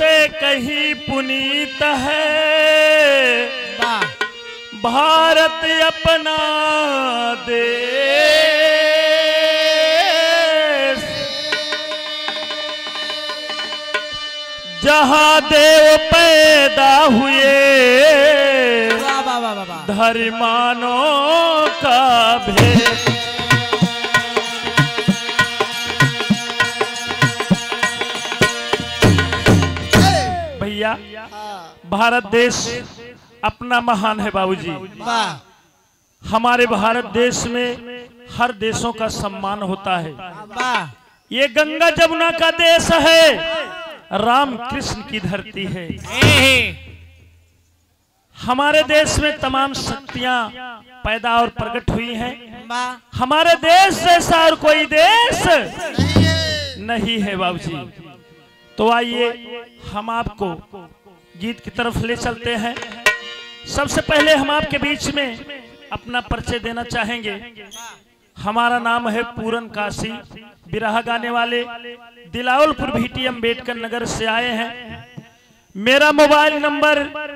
कैसे कहीं पुनीत है भारत अपना देश, जहां देव पैदा हुए धर्मानों का भेद। भैया भारत देश अपना महान है बाबूजी। हमारे भारत देश में हर देशों का सम्मान होता है। ये गंगा जमुना का देश है, राम कृष्ण की धरती है। हमारे देश में तमाम शक्तियां पैदा और प्रकट हुई हैं। हमारे देश जैसा और कोई देश नहीं है बाबूजी। तो आइए हम आपको गीत की तरफ ले चलते हैं। सबसे पहले हम आपके बीच में अपना परिचय देना चाहेंगे। हमारा नाम है पूरन काशी, बिरहा गाने वाले दिलावलपुर भीटी अम्बेडकर नगर से आए हैं। मेरा मोबाइल नंबर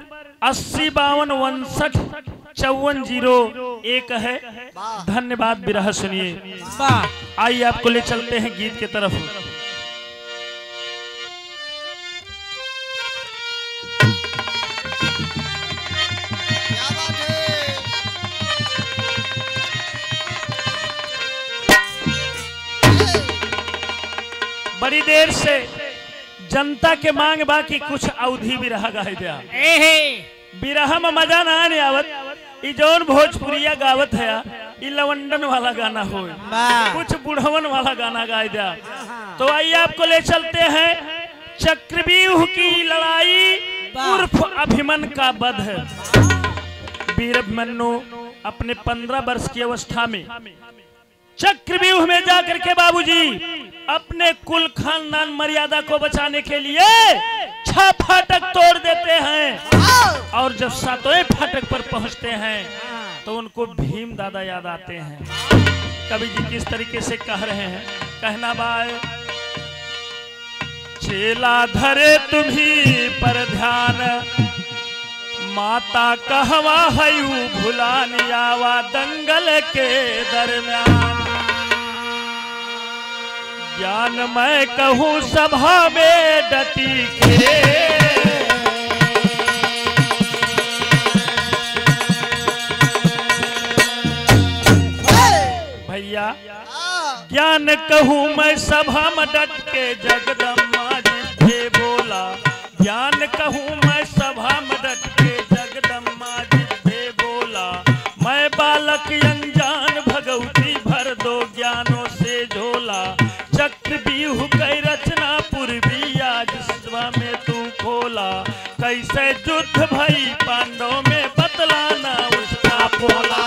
8052595401 है। धन्यवाद। बिरहा सुनिए। आइए आपको ले चलते हैं गीत की तरफ। बड़ी देर से जनता के मांग बाकी कुछ अवधि बिरहा गाय दिया। बिरहा में मजा ना आने आवत। ई जौन भोजपुरिया गावत है ई लवंडन वाला गाना हो, कुछ बुढ़वन वाला गाना गाय दिया। तो आइए आपको ले चलते हैं चक्रव्यूह की लड़ाई उर्फ अभिमन का वध। वीर अभिमन्यु अपने 15 वर्ष की अवस्था में चक्रव्यूह में जाकर के बाबूजी अपने कुल खानदान मर्यादा को बचाने के लिए 6 फाटक तोड़ देते हैं। और जब 7वें फाटक पर पहुंचते हैं तो उनको भीम दादा याद आते हैं। कवि जी किस तरीके से कह रहे हैं, कहना बाय चेला धरे तुम्ही पर ध्यान, माता कहवा हयू भुलानी आवा दंगल के दरमियान। ज्ञान मैं कहूँ सभा में डटी के, भैया ज्ञान कहूँ मैं सभा में डट के जगदम्बा जी बोला। ज्ञान कहूँ मैं सभा में डट के जगदम्बा जी बोला। मैं बालक अनजान भगवती भर दो ज्ञानों से झोला। चक्रव्यूह कई रचना पूर्वी आज सभा में तू खोला। कैसे युद्ध भई पांडवों में बतलाना उसका बोला।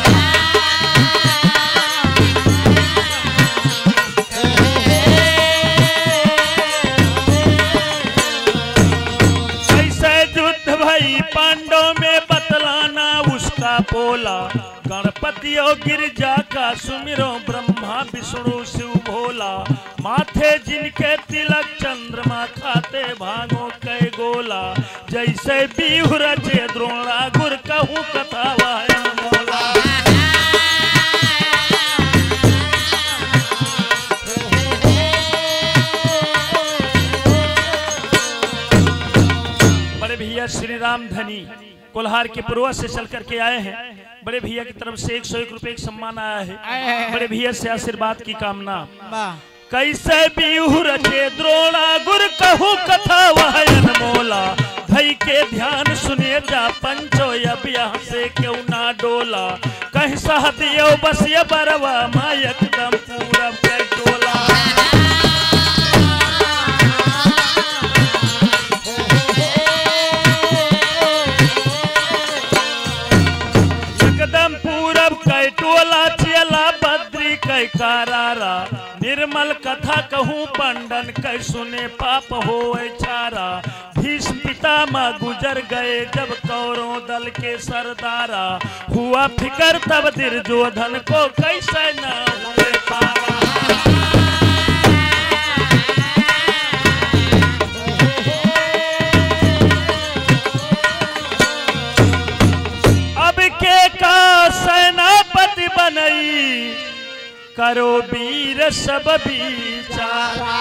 कैसे युद्ध भई पांडवों में बतलाना उसका बोला। गणपति और गिरजा का सुमिरो ब्रह्मा विष्णु शिव भोला। माथे जिनके तिलक चंद्रमा खाते भागों कै गोला। जैसे बीहू रचे द्रोणा गुर कहूँ कथा वाया मोला। बड़े भैया श्री राम धनी कोल्हार के पुरवा से चल करके आए हैं। बड़े भैया की तरफ से 101 रुपए का सम्मान आया है। बड़े भैया से आशीर्वाद की कामना। कैसे बीहू रचे द्रोणा गुर कहूँ कथा वह अनमोला। धई के ध्यान सुनिए जा पंचो अब यहाँ से क्यों ना डोला। कहीं सह दियो बस ये बरवा माँ एकदम पूरब के डोला। टोला चेला बद्री कै कारारा। निर्मल कथा कहूँ पंडन कै सुने पाप हो चारा। भीष्म पितामह गुजर गए जब कौरव दल के सरदारा। हुआ फिकर तब दुर्योधन को कैसे न हुए पारा। करो वीर सब विचारा।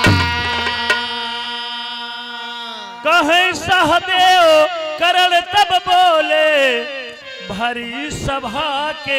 कहे सहदेव करण तब बोले भरी सभा के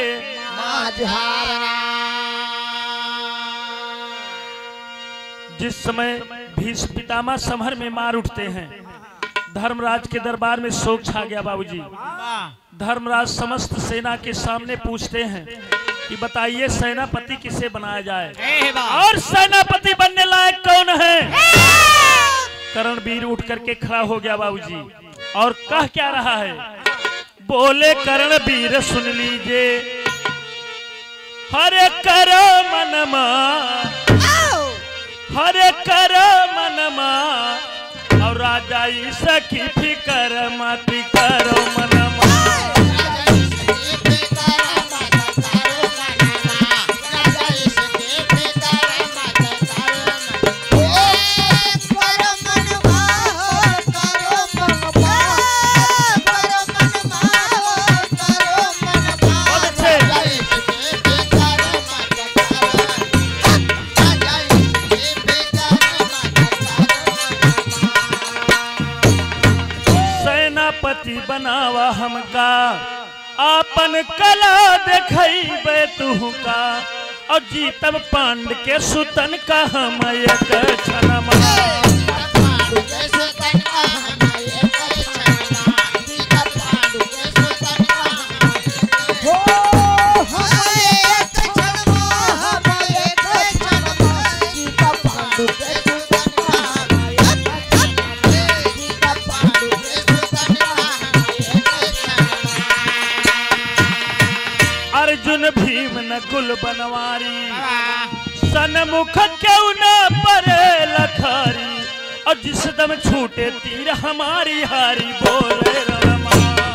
जिस समय भीष्म पितामह समर में मार उठते हैं, धर्मराज के दरबार में शोक छा गया बाबूजी। धर्मराज समस्त सेना के सामने पूछते हैं कि बताइए सेनापति किसे बनाया जाए और सेनापति बनने लायक कौन है। करणवीर उठ करके खड़ा हो गया बाबूजी और कह क्या रहा है, बोले करणवीर सुन लीजिए हरे करो मनमा, हरे करो मनमा और राजा सखी फिकर मत करो मनमा। बनावा हमका आपन कला देखैबे तुहू का और जीतब पांड के सुतन का हम एक क्षणमा। अर्जुन भीम नकुल बनवारी सन्मुख क्यों न परे लखारी और जिस दम छूटे तीर हमारी हारी बोले रमा।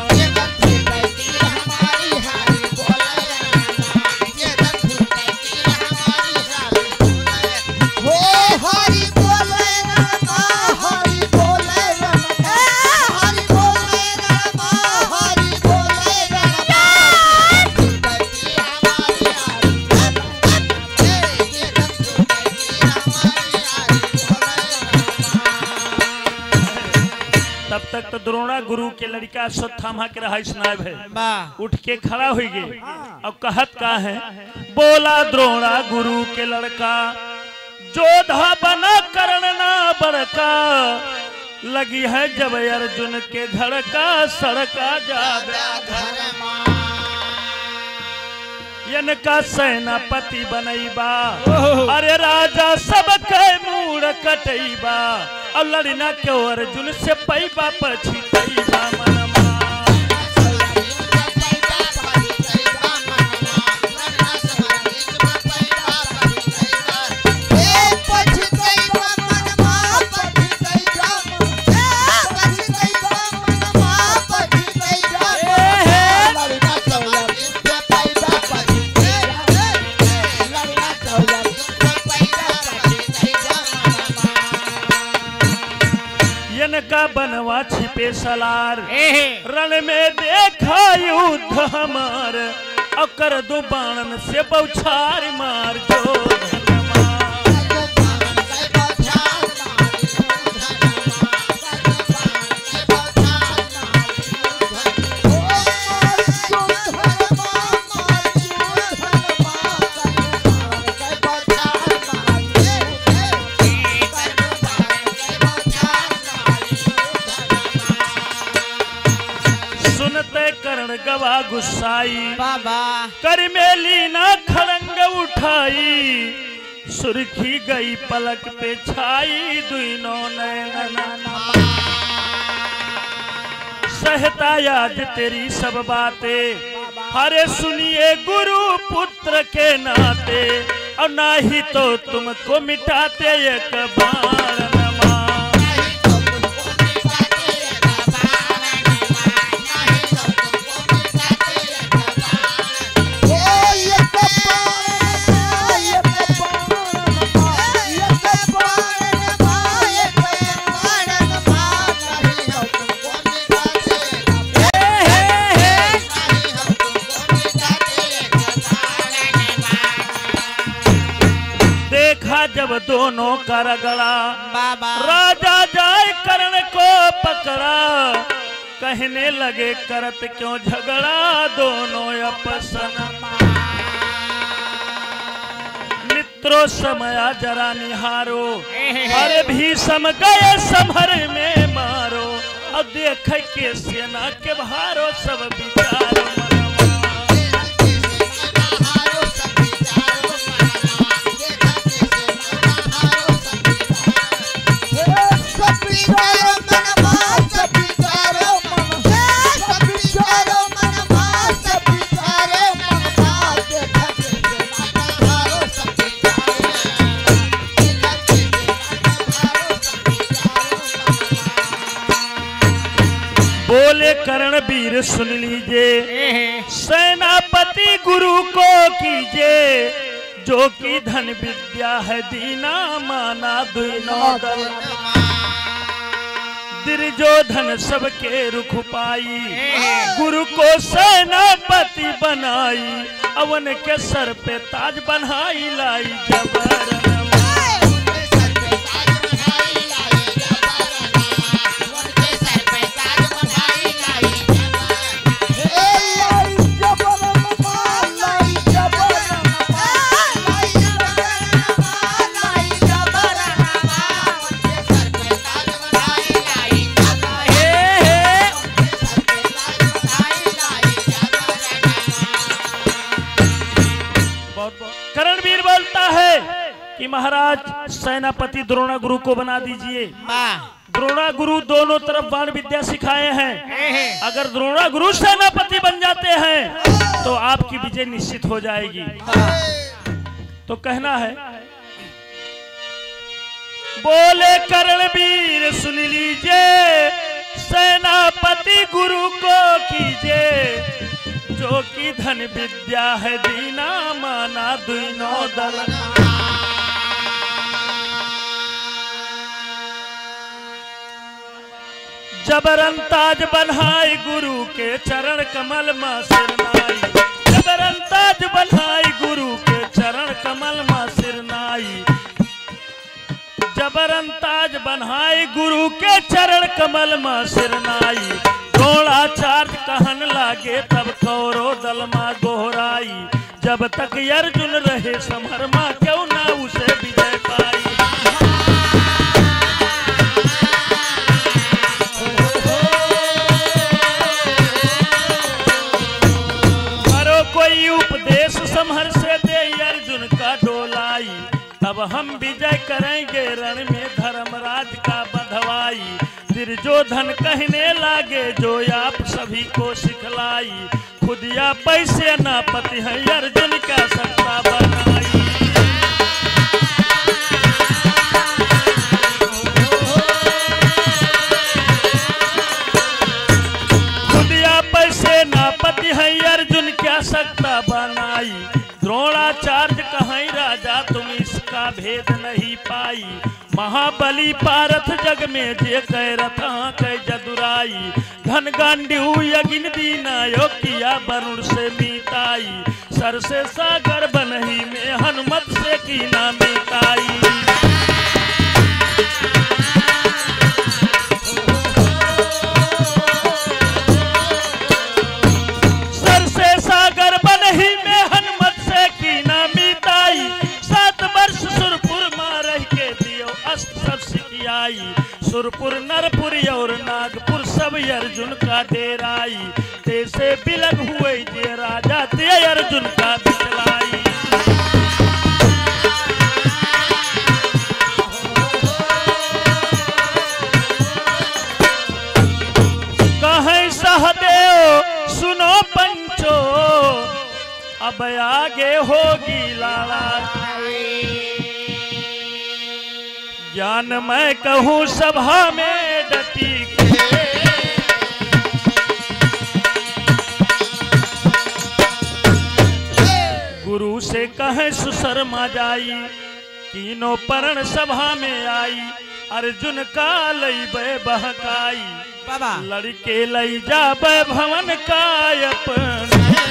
तब तक तो द्रोणा गुरु के लड़का अश्वत्थामा के रहा स्नायब है, उठ के खड़ा हो गए। अब कहत का है, बोला द्रोणा गुरु के लड़का जोधा बना कर्ण ना बड़का लगी है जब अर्जुन के घर का सड़का जावे इनका सेनापति बनैबा अरे राजा सबके मूड़ कटैबा और लड़ना क्यों अर्जुन से पैबा पछितैबा मनमा। का बनवा छिपे सलार रण में देखा युद्ध हमार और कर दो बाणन से बौछार मार जो गवा गुस्साई बाबा कर मेली ना खड़ंग उठाई सुर्खी गई पलक पे छाई दुइनों नैना सहता आज तेरी सब बातें हरे सुनिए गुरु पुत्र के नाते और ना ही तो तुमको मिटाते एक बार जब दोनों का रगड़ा, राजा जाए कर्ण को पकड़ा, कहने लगे करत क्यों झगड़ा दोनों अपसन। मित्रों समया जरा निहारो, अरे भीषम गए समर में मारो, अब देख के सेना के भारो सब विचारो। बोले कर्ण वीर सुन लीजिए, सेनापति गुरु को कीजिए, जो कि धन विद्या है दीना माना दुनो दल। दुर्योधन सबके रुख पाई, गुरु को सेनापति बनाई, अवन के सर पे ताज बनाई लाई जबर। करणवीर बोलता है कि महाराज सेनापति द्रोणा गुरु को बना दीजिए। द्रोणा गुरु दोनों तरफ बाण विद्या सिखाए हैं, अगर द्रोणा गुरु सेनापति बन जाते हैं तो आपकी विजय निश्चित हो जाएगी। तो कहना है, बोले करणवीर सुन लीजिए, सेनापति गुरु को कीजिए, जो कि धन विद्या है दीना माना दुनो दल। जबरन ताज बन्हाई गुरु के चरण कमल मां सिरनाई, जबरन ताज बन्हाई गुरु के चरण कमल मां सिरनाई, जबरन ताज बन्हाई गुरु के चरण कमल मां सिरनाई। द्रोणाचार्य कहन लागे तब कौरव दल मां गोहराई, जब तक अर्जुन रहे समर मां क्यों ना उसे विजय पाई। करो कोई उपदेश समर से दे अर्जुन का डोलाई, तब हम विजय करेंगे रण में धर्मराज का बंधवाई। दुर्योधन कहने लागे जो आप सभी को सिखलाई, खुद या पैसे ना पति है अर्जुन का सत्ता बनाई। खुद या पैसे ना पति है अर्जुन क्या सत्ता बनाई। द्रोणाचार्य कहीं राजा तुम इसका भेद नहीं पाई, महाबली पारथ जग में जे कह रथा कह जदुराई। घन गांडीव यगिन दीना यो किया वरुण से मीताई, सर से सागर बनही में हनुमत से की ना मीताई। सर से सागर बनही में हनुमत से की ना मीताई। 7 वर्ष सुरपुर मां रह के दियो अस्त सब सिखियाई। सुरपुर नरपुर और नागपुर सब अर्जुन का डेराई। तेसे बिलग हुए जे राजा ते अर्जुन का बिचलाई। कहीं सहदेव सुनो पंचो, अब आगे होगी लाला। ज्ञान मैं कहूँ सभा में डटी के, गुरु से कहे सुशर्मा जाई। तीनों परण सभा में आई, अर्जुन का लई बे बहकाई। लड़के लई जाबे भवन का अपन